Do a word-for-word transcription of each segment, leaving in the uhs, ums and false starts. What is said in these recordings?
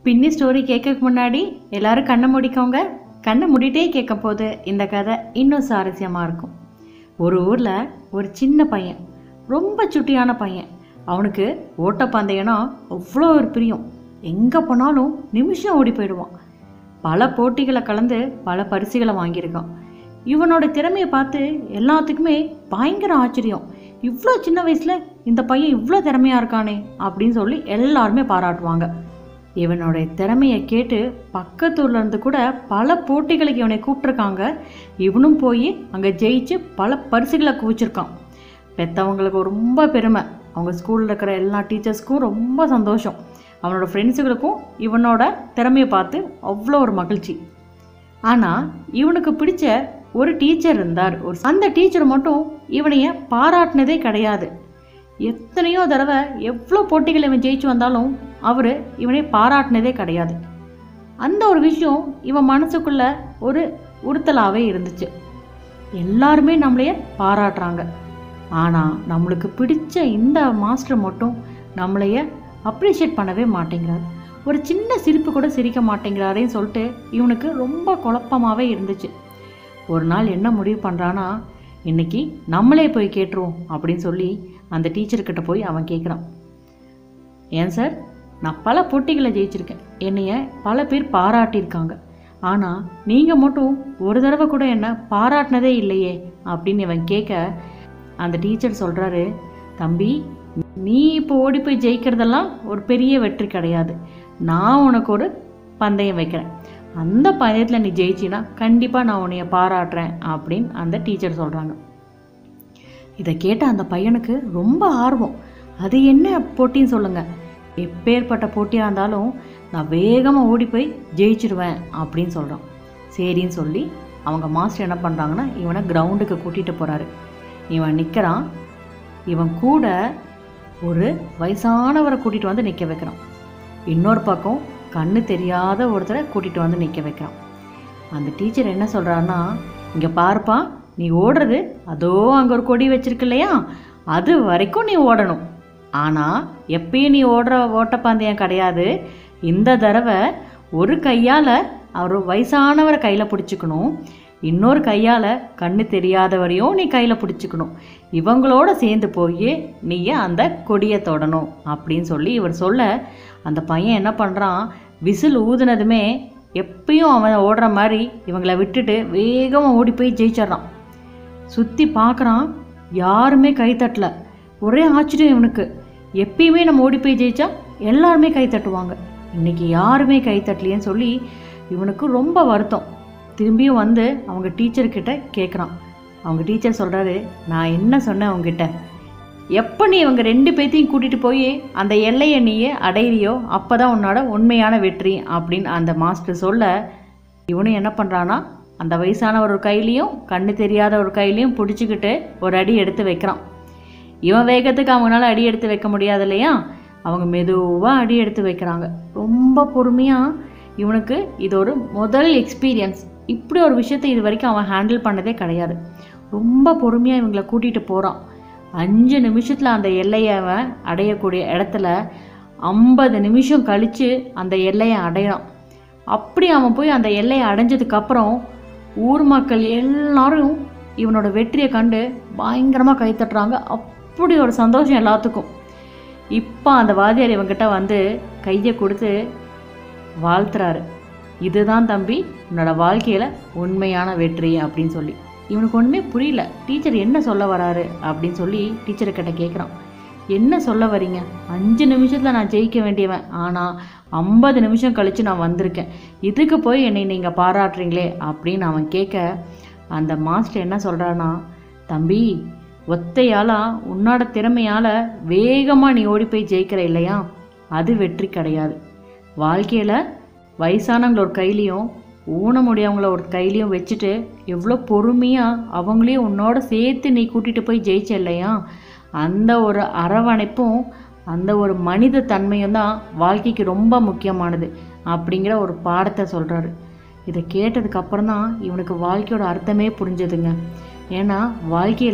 பின்னி ஸ்டோரி கேட்கறதுக்கு முன்னாடி எல்லாரும் கண்ணை மூடிக்கோங்க. கண்ணை மூடிட்டே கேட்க போது இந்த கதை இன்னும் சுவாரஸ்யமாக இருக்கும். ஒரு ஊரில் ஒரு சின்ன பையன், ரொம்ப சுட்டியான பையன். அவனுக்கு ஓட்டப்பந்தயம்னா அவ்வளோ ஒரு பிரியம். எங்கே போனாலும் நிமிஷம் ஓடி போயிடுவான். பல போட்டிகளை கலந்து பல பரிசுகளை வாங்கியிருக்கான். இவனோட திறமையை பார்த்து எல்லாத்துக்குமே பயங்கர ஆச்சரியம். இவ்வளோ சின்ன வயசில் இந்த பையன் இவ்வளோ திறமையாக இருக்கானே அப்படின்னு சொல்லி எல்லாருமே பாராட்டுவாங்க. இவனோட திறமையை கேட்டு பக்கத்தூர்ல இருந்து கூட பல போட்டிகளுக்கு இவனை கூப்பிட்டுருக்காங்க. இவனும் போய் அங்கே ஜெயிச்சு பல பரிசுகளை குவிச்சிருக்கான். பெற்றவங்களுக்கு ரொம்ப பெருமை. அவங்க ஸ்கூலில் இருக்கிற எல்லா டீச்சர்ஸ்க்கும் ரொம்ப சந்தோஷம். அவனோட ஃப்ரெண்ட்ஸுகளுக்கும் இவனோட திறமையை பார்த்து அவ்வளோ ஒரு மகிழ்ச்சி. ஆனால் இவனுக்கு பிடிச்ச ஒரு டீச்சர் இருந்தார். ஒரு அந்த டீச்சர் மட்டும் இவனைய பாராட்டினதே கிடையாது. எத்தனையோ தடவை எவ்வளோ போட்டிகள் இவன் ஜெயிச்சு வந்தாலும் அவர் இவனை பாராட்டினதே கிடையாது. அந்த ஒரு விஷயம் இவன் மனசுக்குள்ள ஒரு உறுத்தலாகவே இருந்துச்சு. எல்லாருமே நம்மளைய பாராட்டுறாங்க, ஆனால் நம்மளுக்கு பிடிச்ச இந்த மாஸ்டர் மட்டும் நம்மளைய அப்ரிஷியேட் பண்ணவே மாட்டேங்கிறார். ஒரு சின்ன சிரிப்பு கூட சிரிக்க மாட்டேங்கிறாரேன்னு சொல்லிட்டு இவனுக்கு ரொம்ப குழப்பமாகவே இருந்துச்சு. ஒரு நாள் என்ன முடிவு பண்ணுறான்னா, இன்னைக்கு நம்மளே போய் கேட்டுருவோம் அப்படின்னு சொல்லி அந்த டீச்சர்கிட்ட போய் அவன் கேட்குறான். ஏன் சார், நான் பல போட்டிகளை ஜெயிச்சிருக்கேன், என்னைய பல பேர் பாராட்டியிருக்காங்க, ஆனால் நீங்கள் மட்டும் ஒரு தடவை கூட என்ன பாராட்டினதே இல்லையே அப்படின்னு இவன் கேட்க, அந்த டீச்சர் சொல்கிறாரு, தம்பி, நீ இப்போ ஓடி போய் ஜெயிக்கிறதெல்லாம் ஒரு பெரிய வெற்றி கிடையாது. நான் உனக்கு ஒரு பந்தயம் வைக்கிறேன். அந்த பந்தயத்தில் நீ ஜெயிச்சின்னா கண்டிப்பாக நான் உன்னைய பாராட்டுறேன் அப்படின்னு அந்த டீச்சர் சொல்கிறாங்க. இதை கேட்ட அந்த பையனுக்கு ரொம்ப ஆர்வம். அது என்ன போட்டின்னு சொல்லுங்கள், எப்பேற்பட்ட போட்டியாக இருந்தாலும் நான் வேகமாக ஓடி போய் ஜெயிச்சிடுவேன் அப்படின்னு சொல்கிறான். சரின்னு சொல்லி அவங்க மாஸ்டர் என்ன பண்ணுறாங்கன்னா, இவனை கிரவுண்டுக்கு கூட்டிகிட்டு போகிறாரு. இவன் நிற்கிறான். இவன் கூட ஒரு வயசானவரை கூட்டிகிட்டு வந்து நிற்க வைக்கிறான். இன்னொரு பக்கம் கண்ணு தெரியாத ஒருத்தரை கூட்டிகிட்டு வந்து நிற்க வைக்கிறான். அந்த டீச்சர் என்ன சொல்கிறான்னா, இங்கே பார்ப்பா, நீ ஓடுறது அதோ அங்கே ஒரு கொடி வச்சிருக்கு இல்லையா, அது வரைக்கும் நீ ஓடணும். ஆனால் எப்பயும் நீ ஓடுற ஓட்டப்பந்தயம் கிடையாது. இந்த தடவை ஒரு கையால் அவர் வயசானவரை கையில் பிடிச்சிக்கணும், இன்னொரு கையால் கண்ணு தெரியாதவரையும் நீ கையில் பிடிச்சிக்கணும். இவங்களோட சேர்ந்து போய் நீ அந்த கொடியை தொடணும் அப்படின்னு சொல்லி இவர் சொல்ல, அந்த பையன் என்ன பண்ணுறான், விசில் ஊதுனதுமே எப்பயும் அவன் ஓடுற மாதிரி இவங்களை விட்டுட்டு வேகமாக ஓடி போய் ஜெயிச்சிட்றான். சுற்றி பார்க்குறான், யாருமே கைத்தட்டல. ஒரே ஆச்சரியம் இவனுக்கு. எப்பயுமே நம்ம ஓடி போய் ஜெயிச்சா எல்லாருமே கை தட்டுவாங்க, இன்றைக்கி யாருமே கை தட்டலையேன்னு சொல்லி இவனுக்கு ரொம்ப வருத்தம். திரும்பியும் வந்து அவங்க டீச்சர்கிட்ட கேட்குறான். அவங்க டீச்சர் சொல்கிறாரு, நான் என்ன சொன்னேன் உங்ககிட்ட, எப்போ நீ இவங்க ரெண்டு பேர்த்தையும் கூட்டிகிட்டு போய் அந்த எல்லையை நீயே அடையிறியோ அப்போ தான் உன்னோட உண்மையான வெற்றி அப்படின்னு அந்த மாஸ்டர் சொல்ல, இவனும் என்ன பண்ணுறான்னா, அந்த வயசான ஒரு கையிலையும் கண்ணு தெரியாத ஒரு கையிலையும் பிடிச்சிக்கிட்டு ஒரு அடி எடுத்து வைக்கிறான். இவன் வேகத்துக்கு அவங்களால அடி எடுத்து வைக்க முடியாது இல்லையா, அவங்க மெதுவாக அடி எடுத்து வைக்கிறாங்க. ரொம்ப பொறுமையாக. இவனுக்கு இது ஒரு முதல் எக்ஸ்பீரியன்ஸ். இப்படி ஒரு விஷயத்தை இது வரைக்கும் அவன் ஹேண்டில் பண்ணதே கிடையாது. ரொம்ப பொறுமையாக இவங்களை கூட்டிகிட்டு போகிறான். அஞ்சு நிமிஷத்தில் அந்த எல்லையை அவன் அடையக்கூடிய இடத்துல ஐம்பது நிமிஷம் கழித்து அந்த எல்லையை அடையிறான். அப்படி அவன் போய் அந்த எல்லையை அடைஞ்சதுக்கப்புறம் ஊர் மக்கள் எல்லாரும் இவனோட வெற்றியை கண்டு பயங்கரமாக கைத்தட்டுறாங்க. அப்படி ஒரு சந்தோஷம் எல்லாத்துக்கும். இப்போ அந்த வாத்தியார் இவங்கிட்ட வந்து கையை கொடுத்து வாழ்த்துறாரு. இதுதான் தம்பி உன்னோட வாழ்க்கையில் உண்மையான வெற்றி அப்படின்னு சொல்லி. இவனுக்கு ஒன்றுமே புரியல, டீச்சர் என்ன சொல்ல வராரு அப்படின்னு சொல்லி டீச்சர்கிட்ட கேட்குறான். என்ன சொல்ல வரீங்க, அஞ்சு நிமிஷத்தில் நான் ஜெயிக்க வேண்டியவன், ஆனால் ஐம்பது நிமிஷம் கழித்து நான் வந்திருக்கேன், இதுக்கு போய் என்னை நீங்கள் பாராட்டுறீங்களே அப்படின்னு அவன் கேட்க, அந்த மாஸ்டர் என்ன சொல்கிறான்னா, தம்பி, ஒத்தையால் உன்னோட திறமையால் வேகமாக நீ ஓடி போய் ஜெயிக்கிற இல்லையா, அது வெற்றி கிடையாது. வாழ்க்கையில் வயசானவங்கள ஒரு கையிலையும் ஊன முடியவங்கள ஒரு கையிலையும் வச்சுட்டு எவ்வளோ பொறுமையாக அவங்களையும் உன்னோட சேர்த்து நீ கூட்டிகிட்டு போய் ஜெயிச்ச இல்லையா, அந்த ஒரு அரவணைப்பும் அந்த ஒரு மனித தன்மையும் தான் வாழ்க்கைக்கு ரொம்ப முக்கியமானது அப்படிங்கிற ஒரு பாடத்தை சொல்கிறாரு. இதை கேட்டதுக்கப்புறம் தான் இவனுக்கு வாழ்க்கையோட அர்த்தமே புரிஞ்சதுங்க. ஏன்னா வாழ்க்கையில்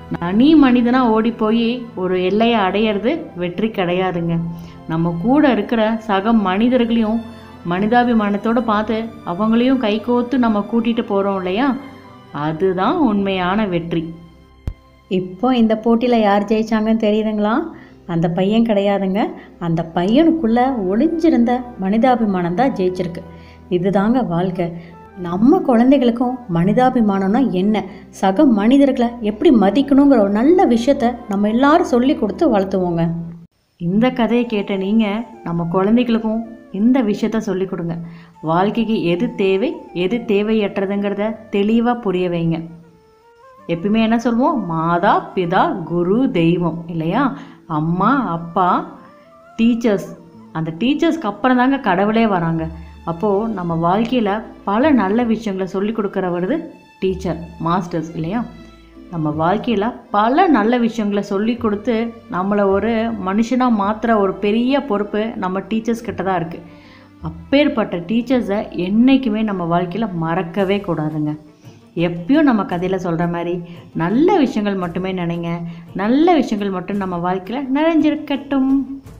தனி மனிதனாக ஓடி போய் ஒரு எல்லையை அடையிறது வெற்றி கிடையாதுங்க. நம்ம கூட இருக்கிற சக மனிதர்களையும் மனிதாபிமானத்தோடு பார்த்து அவங்களையும் கைகோத்து நம்ம கூட்டிகிட்டு போகிறோம் இல்லையா, அதுதான் உண்மையான வெற்றி. இப்போ இந்த போட்டியில் யார் ஜெயிச்சாங்கன்னு தெரியுதுங்களா? அந்த பையன் கிடையாதுங்க. அந்த பையனுக்குள்ளே ஒளிஞ்சிருந்த மனிதாபிமானம் தான் ஜெயிச்சிருக்கு. இதுதாங்க வாழ்க்கை. நம்ம குழந்தைகளுக்கும் மனிதாபிமானம்னா என்ன, சக மனிதர்களை எப்படி மதிக்கணுங்கிற ஒரு நல்ல விஷயத்த நம்ம எல்லாரும் சொல்லி கொடுத்து வளர்த்துவோங்க. இந்த கதையை கேட்ட நீங்கள் நம்ம குழந்தைகளுக்கும் இந்த விஷயத்த சொல்லி கொடுங்க. வாழ்க்கைக்கு எது தேவை எது தேவையற்றதுங்கிறத தெளிவாக புரிய வைங்க. எப்பயுமே என்ன சொல்லுவோம், மாதா பிதா குரு தெய்வம் இல்லையா? அம்மா அப்பா டீச்சர்ஸ், அந்த டீச்சர்ஸ்க்கு அப்புறம் தாங்க கடவுளே வராங்க. அப்போது நம்ம வாழ்க்கையில் பல நல்ல விஷயங்களை சொல்லி கொடுக்குறவருது டீச்சர், மாஸ்டர்ஸ் இல்லையா? நம்ம வாழ்க்கையில் பல நல்ல விஷயங்களை சொல்லி கொடுத்து நம்மளை ஒரு மனுஷனாக மாற்றுற ஒரு பெரிய பொறுப்பு நம்ம டீச்சர்ஸ் கிட்ட தான் இருக்குது. அப்பேற்பட்ட டீச்சர்ஸை என்றைக்குமே நம்ம வாழ்க்கையில் மறக்கவே கூடாதுங்க. எப்பயும் நம்ம கதையில் சொல்கிற மாதிரி நல்ல விஷயங்கள் மட்டுமே நினைங்க. நல்ல விஷயங்கள் மட்டும் நம்ம வாழ்க்கையில் நிறைஞ்சிருக்கட்டும்.